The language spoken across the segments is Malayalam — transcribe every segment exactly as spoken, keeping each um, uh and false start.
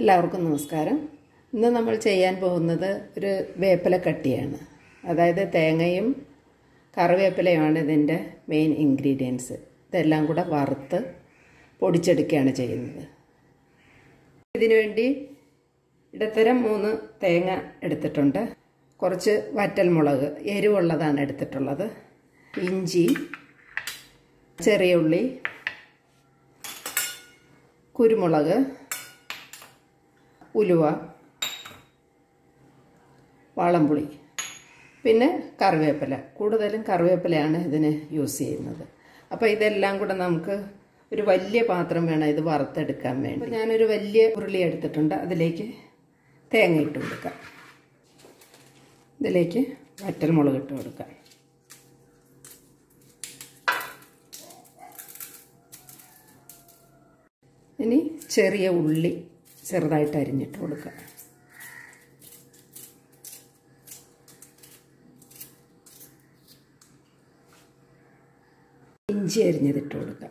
എല്ലാവർക്കും നമസ്കാരം. ഇന്ന് നമ്മൾ ചെയ്യാൻ പോകുന്നത് ഒരു വേപ്പില കട്ടിയാണ്. അതായത് തേങ്ങയും കറിവേപ്പിലയുമാണ് ഇതിൻ്റെ മെയിൻ ഇൻഗ്രീഡിയൻസ്. ഇതെല്ലാം കൂടെ വറുത്ത് പൊടിച്ചെടുക്കുകയാണ് ചെയ്യുന്നത്. ഇതിനുവേണ്ടി ഇടത്തരം മൂന്ന് തേങ്ങ എടുത്തിട്ടുണ്ട്. കുറച്ച് വറ്റൽമുളക് എരിവുള്ളതാണ് എടുത്തിട്ടുള്ളത്. ഇഞ്ചി, ചെറിയ ഉള്ളി, കുരുമുളക്, ഉലുവ, വാളംപുളി, പിന്നെ കറിവേപ്പില. കൂടുതലും കറിവേപ്പിലയാണ് ഇതിന് യൂസ് ചെയ്യുന്നത്. അപ്പോൾ ഇതെല്ലാം കൂടെ നമുക്ക് ഒരു വലിയ പാത്രം വേണം ഇത് വറുത്തെടുക്കാൻ വേണ്ടി. ഞാനൊരു വലിയ ഉരുളി എടുത്തിട്ടുണ്ട്. അതിലേക്ക് തേങ്ങ ഇട്ട് കൊടുക്കാം. ഇതിലേക്ക് വറ്റൽമുളക് ഇട്ട് കൊടുക്കാം. ഇനി ചെറിയ ഉള്ളി ചെറുതായിട്ട് അരിഞ്ഞിട്ട് കൊടുക്കുക. ഇഞ്ചി അരിഞ്ഞതിട്ട് കൊടുക്കുക.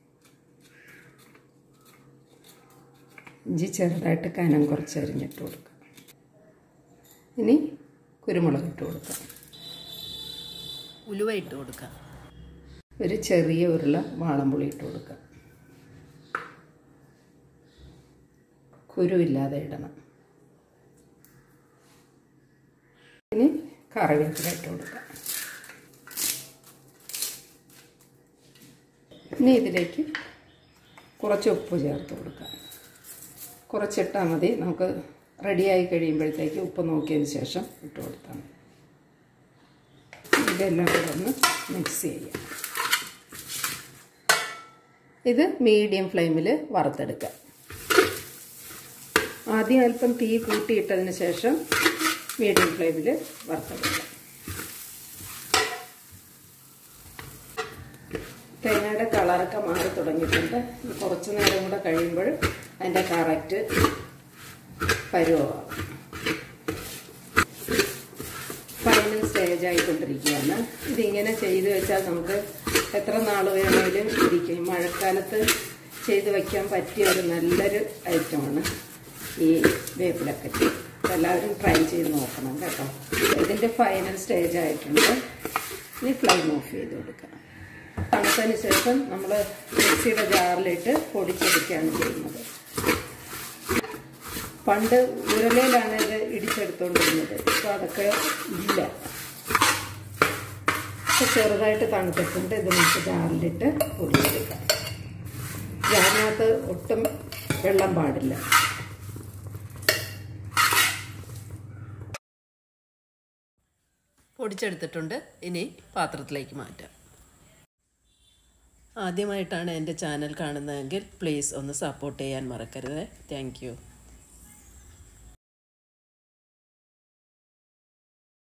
ഇഞ്ചി ചെറുതായിട്ട് കനം കുറച്ച് അരിഞ്ഞിട്ട് കൊടുക്കുക. ഇനി കുരുമുളക് ഇട്ട് കൊടുക്കുക. ഉലുവ ഇട്ട് കൊടുക്കുക. ഒരു ചെറിയ ഉരുള വാളംപുളി ഇട്ട് കൊടുക്കുക. കുരുവില്ലാതെ ഇടണം. ഇനി കറിവേപ്പില ഇട്ട് കൊടുക്കാം. ഇനി ഇതിലേക്ക് കുറച്ച് ഉപ്പ് ചേർത്ത് കൊടുക്കാം. കുറച്ചിട്ടാൽ മതി. നമുക്ക് റെഡിയായി കഴിയുമ്പോഴത്തേക്ക് ഉപ്പ് നോക്കിയതിന് ശേഷം ഇട്ട് കൊടുത്താൽ മതി. ഇതെല്ലാം കൂടെ ഒന്ന് മിക്സ് ചെയ്യാം. ഇത് മീഡിയം ഫ്ലെയിമിൽ വറുത്തെടുക്കാം. ആദ്യം അല്പം തീ കൂട്ടിയിട്ടതിന് ശേഷം മീഡിയം ഫ്ലെയിമിൽ വറുത്തെടുക്കാം. തേങ്ങയുടെ കളറൊക്കെ മാറി തുടങ്ങിയിട്ടുണ്ട്. കുറച്ച് നേരം കൂടെ കഴിയുമ്പോൾ അതിൻ്റെ കറക്റ്റ് പരുവമാകും. ഫൈനൽ സ്റ്റേജ് ആയിക്കൊണ്ടിരിക്കുകയാണ്. ഇതിങ്ങനെ ചെയ്ത് വെച്ചാൽ നമുക്ക് എത്ര നാൾ വേണമെങ്കിലും ഇരിക്കും. മഴക്കാലത്ത് ചെയ്ത് വയ്ക്കാൻ പറ്റിയ ഒരു നല്ലൊരു ഐറ്റമാണ് ഈ വേപ്പിലക്കട്ടി. എല്ലാവരും ട്രൈ ചെയ്ത് നോക്കണം കേട്ടോ. ഇതിൻ്റെ ഫൈനൽ സ്റ്റേജ് ആയിട്ടുണ്ട്. ഇനി ഫ്ലെയിം ഓഫ് ചെയ്ത് കൊടുക്കാം. തണുത്തതിന് ശേഷം നമ്മൾ മിക്സിയുടെ ജാറിലിട്ട് പൊടിച്ചെടുക്കുകയാണ് ചെയ്യുന്നത്. പണ്ട് ഉരുളയിലാണ് ഇത് ഇടിച്ചെടുത്തുകൊണ്ടിരുന്നത്. ഇപ്പോൾ അതൊക്കെ ഇല്ല. ചെറുതായിട്ട് തണുത്തിട്ടുണ്ട്. ഇത് നമുക്ക് ജാറിലിട്ട് പൊടിച്ചെടുക്കാം. ജാറിനകത്ത് ഒട്ടും വെള്ളം പാടില്ല. പൊടിച്ചെടുത്തിട്ടുണ്ട്. ഇനി പാത്രത്തിലേക്ക് മാറ്റാം. ആദ്യമായിട്ടാണ് എൻ്റെ ചാനൽ കാണുന്നതെങ്കിൽ പ്ലീസ് ഒന്ന് സപ്പോർട്ട് ചെയ്യാൻ മറക്കരുത്. Thank U.